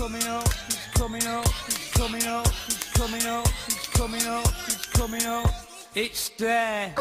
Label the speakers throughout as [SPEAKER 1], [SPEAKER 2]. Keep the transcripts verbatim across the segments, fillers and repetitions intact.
[SPEAKER 1] coming up, he's coming up, he's coming up, he's coming up, he's coming up, he's coming up. It's there.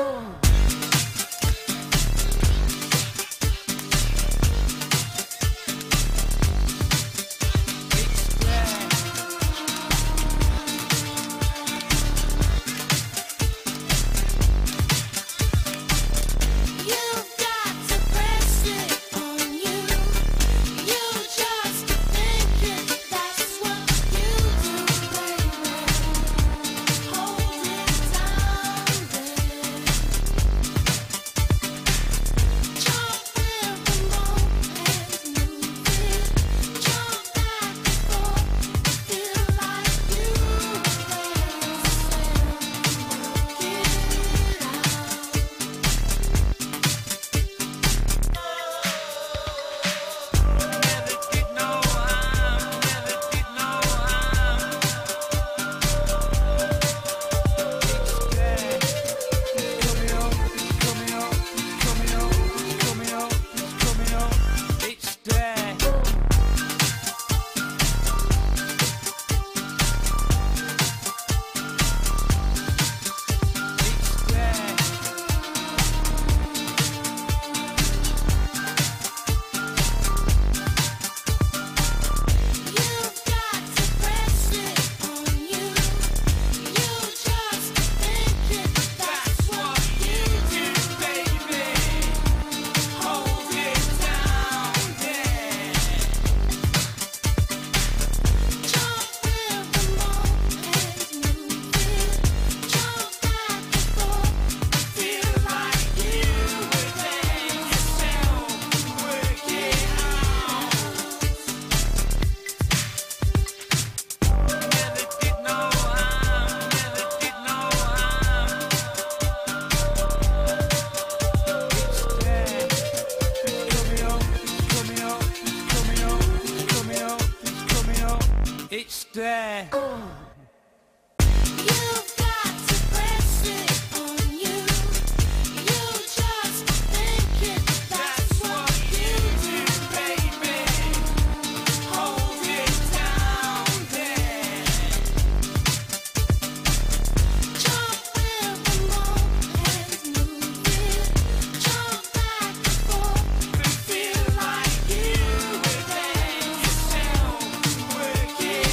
[SPEAKER 1] It's there. You've got to press it on you. You just think it, that's what you do, baby. Hold it down there. Jump with the moment, move it. Jump back and forth and feel like you were there yourself. Work it.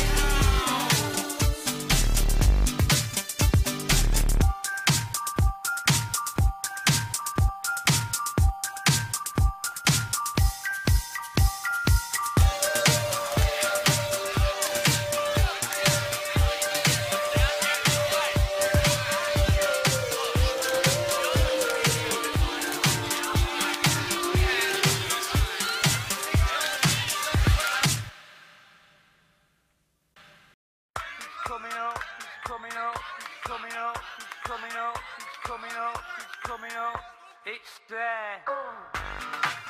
[SPEAKER 1] Coming up, he's coming up, he's coming up, he's coming up, he's coming up, he's coming up. It's there.